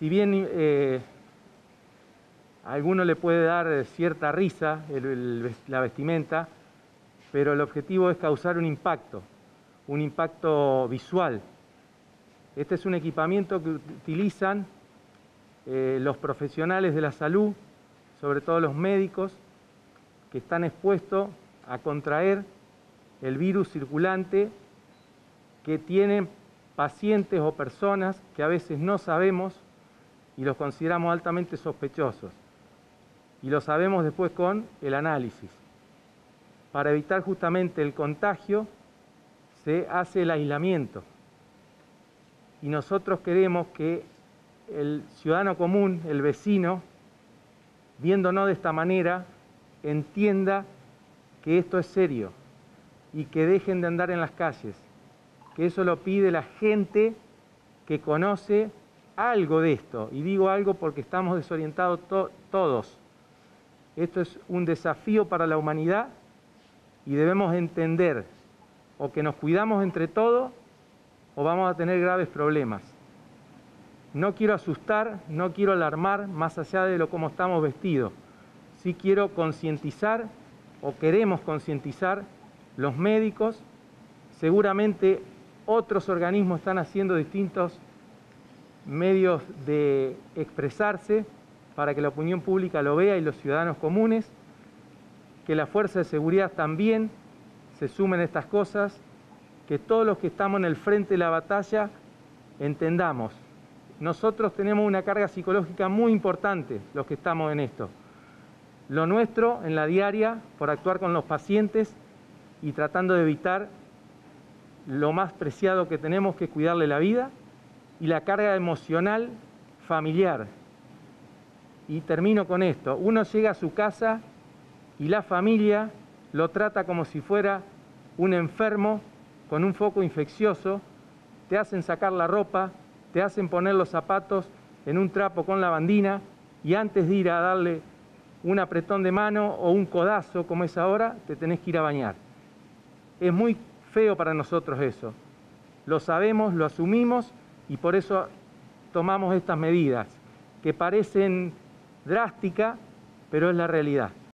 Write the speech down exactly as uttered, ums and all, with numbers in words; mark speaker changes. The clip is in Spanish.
Speaker 1: si bien eh, a alguno le puede dar cierta risa el, el, la vestimenta, pero el objetivo es causar un impacto, un impacto visual. Este es un equipamiento que utilizan eh, los profesionales de la salud, sobre todo los médicos, que están expuestos a contraer el virus circulante que tienen pacientes o personas que a veces no sabemos y los consideramos altamente sospechosos. Y lo sabemos después con el análisis. Para evitar justamente el contagio, se hace el aislamiento. Y nosotros queremos que el ciudadano común, el vecino, viéndonos de esta manera, entienda que esto es serio y que dejen de andar en las calles, que eso lo pide la gente que conoce algo de esto. Y digo algo porque estamos desorientados to- todos. Esto es un desafío para la humanidad y debemos entender o que nos cuidamos entre todos o vamos a tener graves problemas. No quiero asustar, no quiero alarmar más allá de lo cómo estamos vestidos. Sí quiero concientizar o queremos concientizar los médicos. Seguramente otros organismos están haciendo distintos medios de expresarse para que la opinión pública lo vea y los ciudadanos comunes, que la fuerza de seguridad también se sumen a estas cosas, que todos los que estamos en el frente de la batalla entendamos. Nosotros tenemos una carga psicológica muy importante, los que estamos en esto. Lo nuestro en la diaria, por actuar con los pacientes y tratando de evitar lo más preciado que tenemos, que es cuidarle la vida, y la carga emocional familiar. Y termino con esto. Uno llega a su casa y la familia lo trata como si fuera un enfermo con un foco infeccioso, te hacen sacar la ropa, te hacen poner los zapatos en un trapo con lavandina y antes de ir a darle un apretón de mano o un codazo como es ahora, te tenés que ir a bañar. Es muy feo para nosotros eso. Lo sabemos, lo asumimos y por eso tomamos estas medidas que parecen drásticas, pero es la realidad.